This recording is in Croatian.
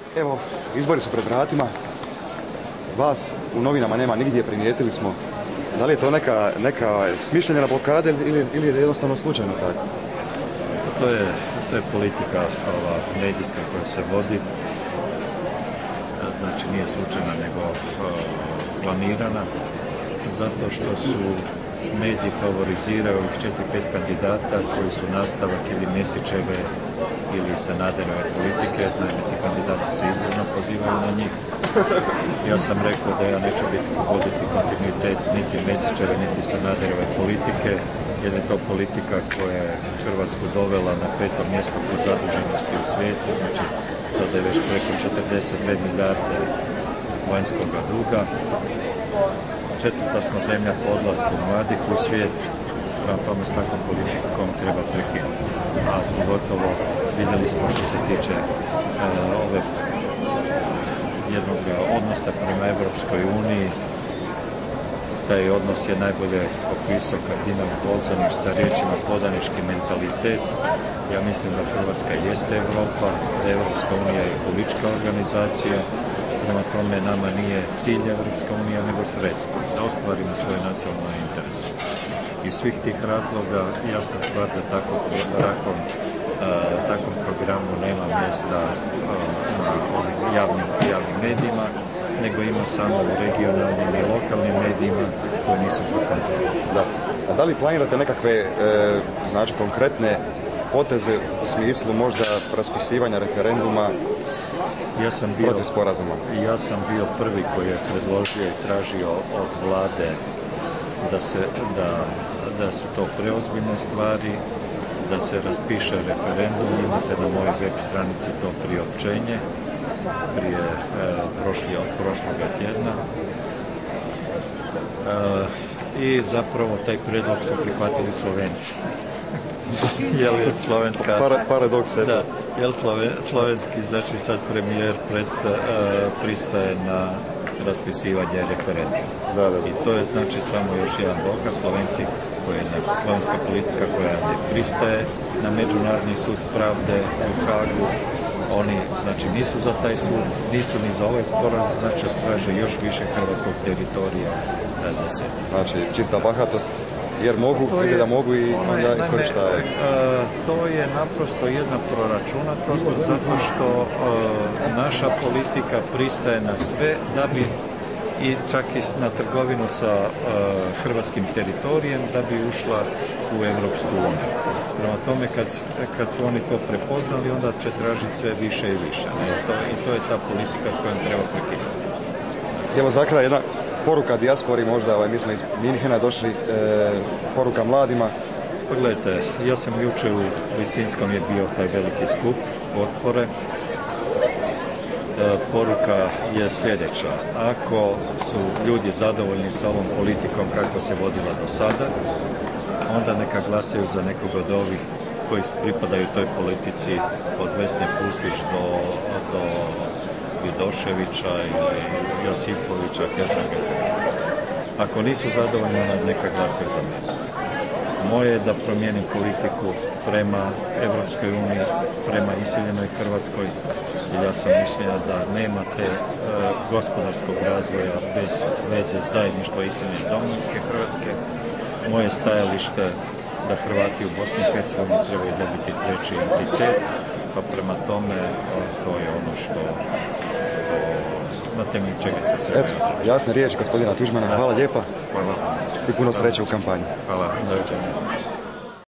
Evo, izbori su pred vratima. Vas u novinama nema nigdje, primijetili smo. Da li je to neka smišljena blokada ili je jednostavno slučajno tako? To je politika medijska koja se vodi. Znači nije slučajna nego planirana. Zato što su mediji favoriziraju ovih 4-5 kandidata koji su nastavak ili Mesićeve ili Sanaderove politike. Naime, ti kandidati se izravno pozivaju na njih. Ja sam rekao da ja neću voditi kontinuitet niti Mesićeve niti Sanaderove politike, jer je to politika koja je Hrvatsku dovela na 5. mjesto po zaduženosti u svijetu, znači sada je već preko 42 milijarde vanjskog duga. 4. smo zemlja po odlasku mladih u svijet, prema tome s takvom politikom treba prekinuti. A pogotovo vidjeli smo što se tiče ove jednog odnosa prema Evropskoj uniji. Taj odnos je najbolje opisao kardinal Bolzanić sa riječima podanički mentalitet. Ja mislim da Hrvatska jeste Europa, da Evropska unija je politička organizacija. Prema tome nama nije cilj Evropska unija nego sredstvo da ostvarimo svoje nacionalne interese. Iz svih tih razloga jasna stvar da takvom programu nema mjesta na ovim javnim medijima, nego ima samo u regionalnim i lokalnim medijima koji nisu pokazani. Da. A da li planirate nekakve znači konkretne poteze u smislu možda raspisivanja referenduma protiv sporazuma? Ja sam bio prvi koji je predložio i tražio od vlade da su to preozbiljne stvari, da se raspiše referendum. Imate na mojoj web stranici to priopćenje od prošloga tjedna. I zapravo taj predlog su prihvatili Slovenci. Jel je slovenska... Paradoks je to. Jel slovenski, znači sad premijer pristaje na raspisivanje referenduma. Da. I to je znači samo još jedan dokaz. Slovenci, slovenska politika koja ne pristaje na Međunarodni sud pravde u Hagu, oni znači nisu za taj sud, nisu ni za ovaj sporazum, znači traže još više hrvatskog teritorija za sebe. Znači čista bahatost, jer mogu ili da mogu i onda iskorištavaju. To je naprosto jedna proračunatost zato što naša politika pristaje na sve da bi i čak i na trgovinu sa hrvatskim teritorijem da bi ušla u Evropsku uniju. Prema tome kad su oni to prepoznali onda će tražiti sve više i više. I to je ta politika s kojom treba prekinuti. Evo za kraj jedna poruka dijaspori možda, mi smo iz Minhena došli, poruka mladima. Pogledajte, ja sam jučer u Lisinskom je bio taj veliki skup potpore. Poruka je sljedeća. Ako su ljudi zadovoljni sa ovom politikom kako se vodila do sada, onda neka glasaju za nekog od ovih koji pripadaju toj politici od Vesne Pusić do Vidoševića ili Josipovića, ako nisu zadovoljni, neka glasaju za mene. Moje je da promijenim politiku prema Evropskoj uniji, prema iseljenoj Hrvatskoj, jer ja sam mišljenja da nema te gospodarskog razvoja bez veze zajedništva iseljene domovinske Hrvatske. Moje stajalište da Hrvati u Bosni i Hercegovini trebaju dobiti treći entitet, pa prema tome to je ono što na temelju čega se treba. Eto, jasne riječi gospodina Tuđmana, hvala lijepa. Hvala. I puno sreće u kampanji. Hvala, doviđenja.